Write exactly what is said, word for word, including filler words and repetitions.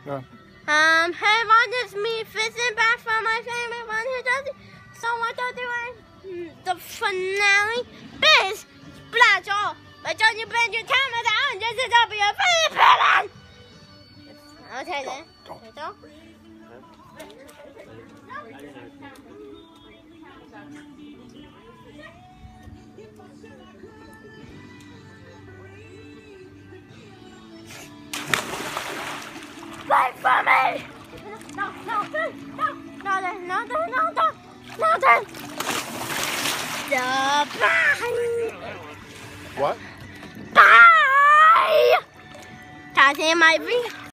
Yeah. Um, hey everyone, it's me, Vincent, back from my favorite one who does it. So what they're doing, the finale is Splash All. But don't you bend your camera down, this is up your favorite villain. Okay then. Okay, so. Wait for me! No, no, no, no, no, no, no, no, no, no, no, no. Bye. What? Bye. That's in my video.